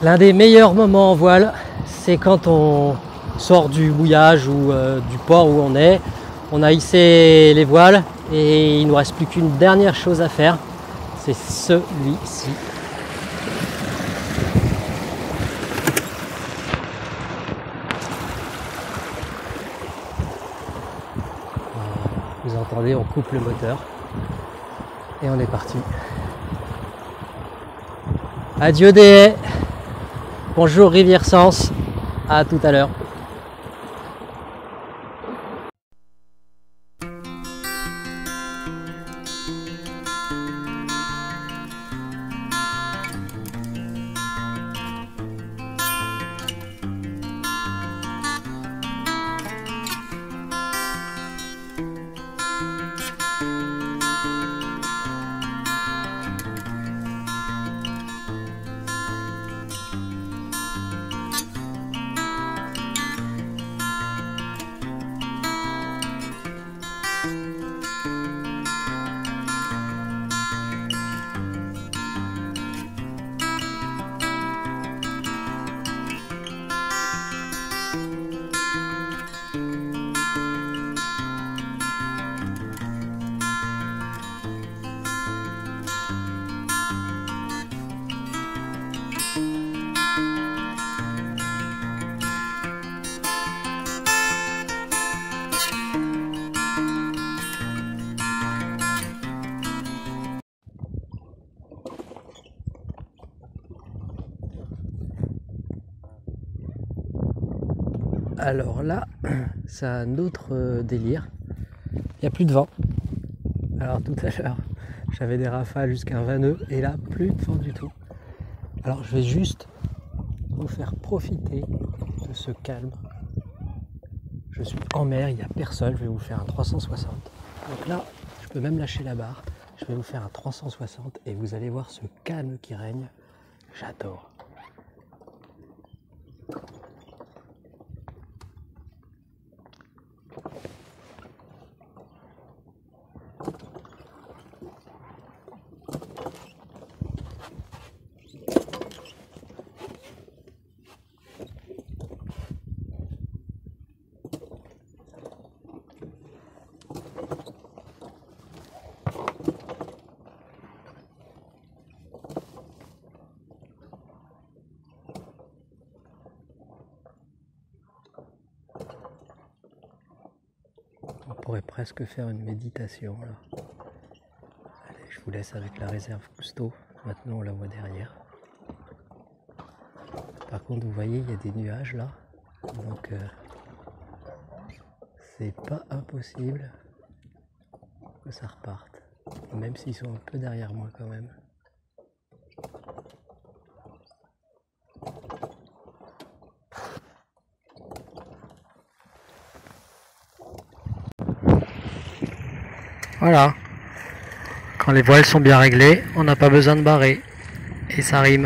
L'un des meilleurs moments en voile, c'est quand on sort du mouillage ou du port où on est. On a hissé les voiles et il ne nous reste plus qu'une dernière chose à faire, c'est celui-ci. Vous entendez, on coupe le moteur et on est parti. Adieu des haies. Bonjour Rivière Sens. À tout à l'heure. Alors là, c'est un autre délire. Il n'y a plus de vent. Alors tout à l'heure, j'avais des rafales jusqu'à un 20 nœuds et là, plus de vent du tout. Alors je vais juste vous faire profiter de ce calme. Je suis en mer, il n'y a personne, je vais vous faire un 360. Donc là, je peux même lâcher la barre. Je vais vous faire un 360 et vous allez voir ce calme qui règne. J'adore. On pourrait presque faire une méditation là. Allez, je vous laisse avec la réserve Cousteau. Maintenant on la voit derrière. Par contre vous voyez il y a des nuages là. Donc c'est pas impossible que ça reparte. Même s'ils sont un peu derrière moi quand même. Voilà, quand les voiles sont bien réglées, on n'a pas besoin de barrer, et ça rime.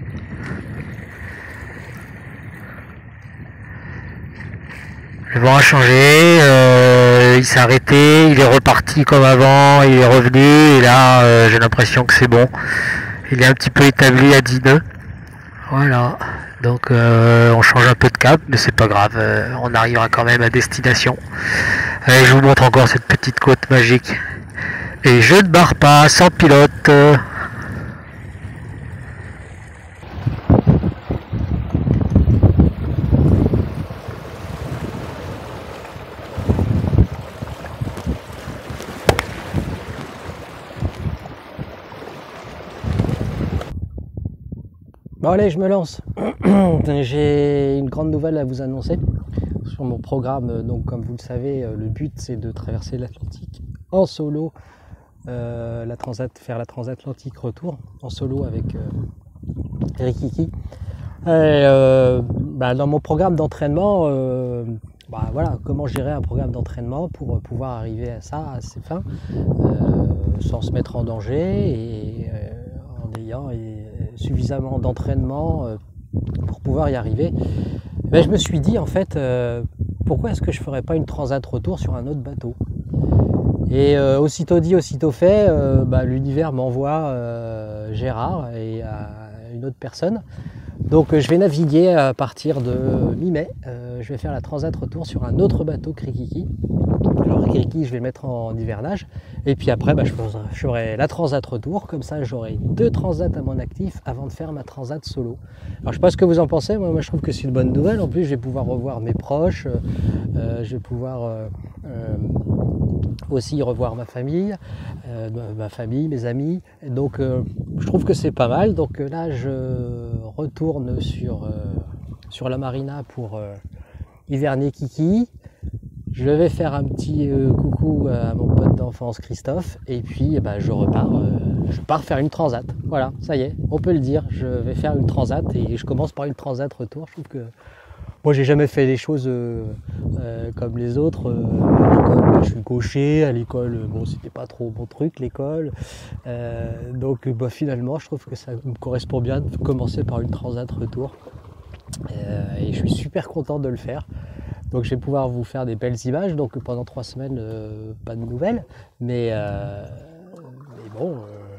Le vent a changé, il s'est arrêté, il est reparti comme avant, il est revenu, et là j'ai l'impression que c'est bon. Il est un petit peu établi à 10 nœuds. Voilà, donc on change un peu de cap, mais c'est pas grave, on arrivera quand même à destination. Allez, je vous montre encore cette petite côte magique. Et je ne barre pas sans pilote. Bon allez, je me lance. J'ai une grande nouvelle à vous annoncer sur mon programme. Donc comme vous le savez, le but c'est de traverser l'Atlantique en solo, faire la transatlantique retour en solo avec Rikiki. Dans mon programme d'entraînement, voilà, comment gérer un programme d'entraînement pour pouvoir arriver à ça, à ses fins, sans se mettre en danger et en ayant suffisamment d'entraînement pour pouvoir y arriver. Je me suis dit en fait, pourquoi est-ce que je ne ferais pas une transat retour sur un autre bateau? Et aussitôt dit, aussitôt fait, l'univers m'envoie Gérard et une autre personne Donc je vais naviguer à partir de mi-mai. Je vais faire la transat retour sur un autre bateau Krikiki. Alors Krikiki, je vais le mettre en hivernage. Et puis après, je ferai la transat retour. Comme ça, j'aurai 2 transats à mon actif avant de faire ma transat solo. Alors je sais pas ce que vous en pensez. Moi je trouve que c'est une bonne nouvelle. En plus, je vais pouvoir revoir mes proches. Je vais pouvoir aussi revoir ma famille, mes amis. Donc je trouve que c'est pas mal. Donc là, je retourne sur la marina pour hiverner Kiki. Je vais faire un petit coucou à mon pote d'enfance Christophe et puis je pars faire une transat. Voilà, ça y est, on peut le dire, je vais faire une transat et je commence par une transat retour. Je trouve que moi j'ai jamais fait les choses comme les autres. À l'école, je suis gaucher, à l'école, bon c'était pas trop mon truc l'école. Donc finalement je trouve que ça me correspond bien de commencer par une transat retour. Et je suis super content de le faire. Donc je vais pouvoir vous faire des belles images. Donc pendant 3 semaines, pas de nouvelles. Mais bon,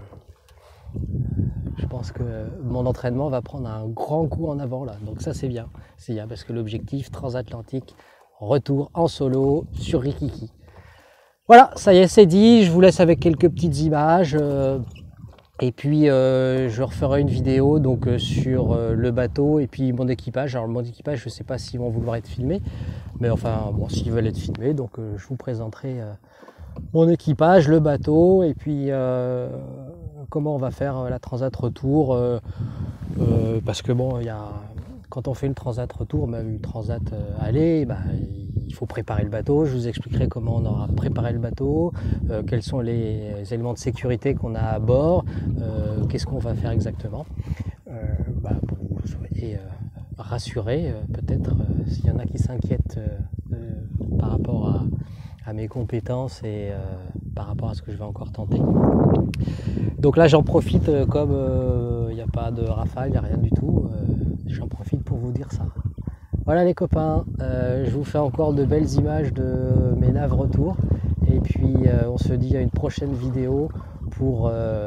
je pense que mon entraînement va prendre un grand coup en avant là. Donc ça c'est bien. C'est bien parce que l'objectif transatlantique, retour en solo sur Rikiki. Voilà, ça y est, c'est dit. Je vous laisse avec quelques petites images. Et puis je referai une vidéo donc sur le bateau et puis mon équipage. Alors mon équipage, je ne sais pas s'ils vont vouloir être filmés, mais enfin bon, s'ils veulent être filmés, donc je vous présenterai mon équipage, le bateau et puis comment on va faire la transat retour. Parce que bon, quand on fait une transat retour, même une transat aller, il faut préparer le bateau. Je vous expliquerai comment on aura préparé le bateau, quels sont les éléments de sécurité qu'on a à bord, qu'est-ce qu'on va faire exactement, pour que vous soyez rassurés, peut-être s'il y en a qui s'inquiètent par rapport à mes compétences et par rapport à ce que je vais encore tenter. Donc là j'en profite comme il n'y a pas de rafale, il n'y a rien du tout, j'en profite pour vous dire ça. Voilà les copains, je vous fais encore de belles images de mes naves retour et puis on se dit à une prochaine vidéo pour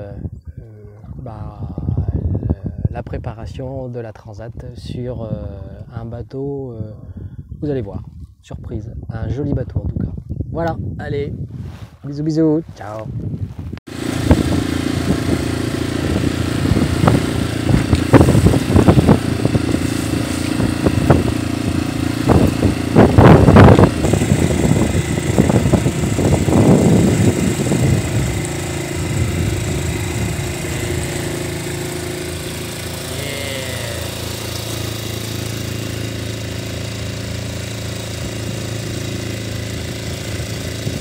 la préparation de la transat sur un bateau, vous allez voir, surprise, un joli bateau en tout cas. Voilà, allez, bisous bisous, ciao.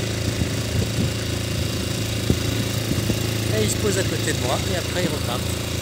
Il se pose à côté de moi et après il repart.